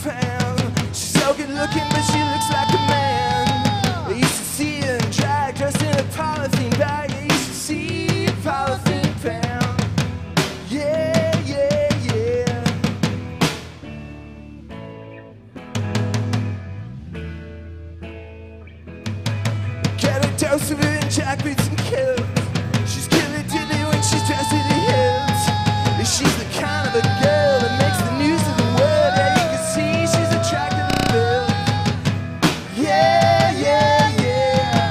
pan. She's so good looking, but she looks like a man. I used to see her in drag, dressed in a polythene bag. I used to see a polythene pan. Yeah, yeah, yeah. Get a dose of her in jackboots and kills. She's killer dilly when she's dressed to the hills. She's the kind of a girl that makes the news of the world. Yeah, you can see she's attractive and built. Yeah, yeah, yeah.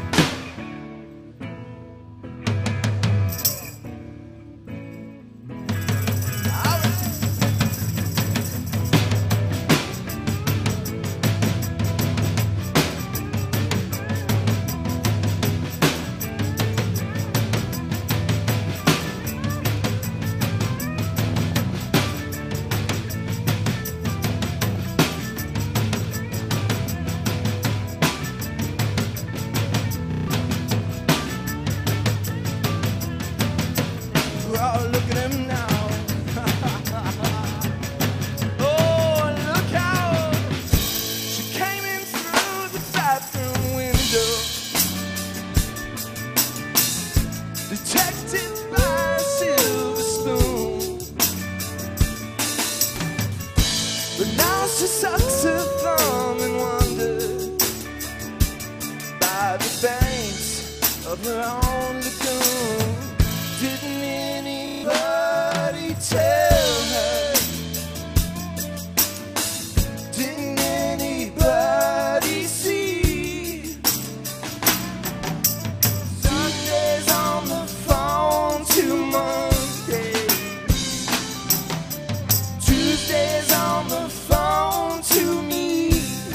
Oh, look at him now. Oh, look out. She came in through the bathroom window, detected by a silver spoon. But now she sucks her thumb and wonders by the banks of her own lagoon. Didn't anybody tell her? Didn't anybody see? Sundays on the phone to Monday, Tuesdays on the phone to me.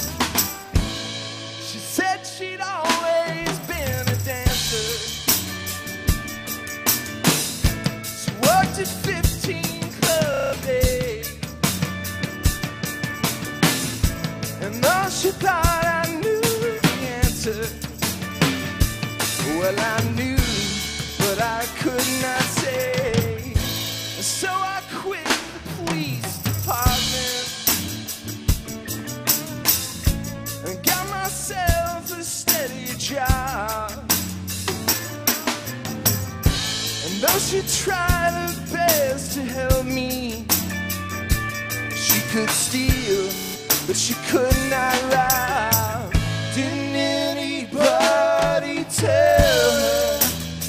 She said she'd always been a dancer. Worked at 15 club days, and though she thought I knew the answer, well, I knew, but I could not say. So I quit the police department and got myself a steady job. And though she tried her best to help me, she could steal, but she could not rob. Didn't anybody tell her?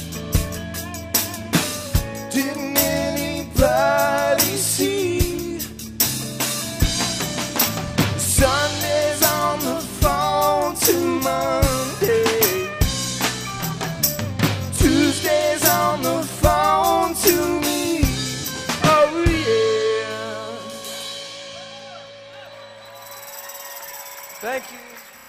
Didn't anybody see? Sundays on the phone to Monday, Tuesdays on the phone to me. Oh yeah. Thank you.